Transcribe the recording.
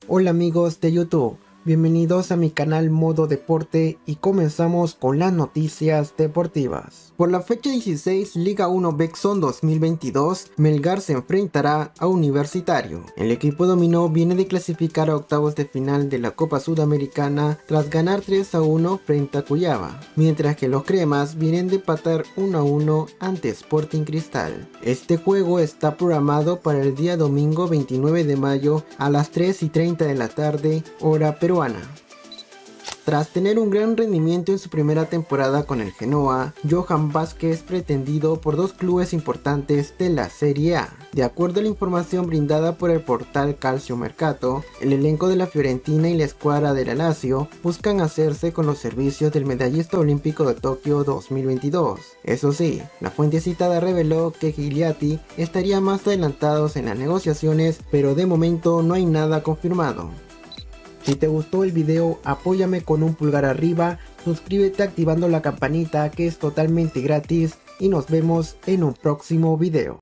Hola amigos de YouTube, bienvenidos a mi canal Modo Deporte y comenzamos con las noticias deportivas. Por la fecha 16 Liga 1 Bexon 2022, Melgar se enfrentará a Universitario. El equipo dominó viene de clasificar a octavos de final de la Copa Sudamericana tras ganar 3-1 frente a Cuyaba, mientras que los cremas vienen de empatar 1-1 ante Sporting Cristal. Este juego está programado para el día domingo 29 de mayo a las 3:30 de la tarde, hora peruana. Tras tener un gran rendimiento en su primera temporada con el Genoa, Johan Vázquez pretendido por dos clubes importantes de la Serie A. De acuerdo a la información brindada por el portal Calcio Mercato, el elenco de la Fiorentina y la escuadra de la Lazio buscan hacerse con los servicios del medallista olímpico de Tokio 2022. Eso sí, la fuente citada reveló que Gigliotti estaría más adelantados en las negociaciones, pero de momento no hay nada confirmado. Si te gustó el video, apóyame con un pulgar arriba, suscríbete activando la campanita que es totalmente gratis y nos vemos en un próximo video.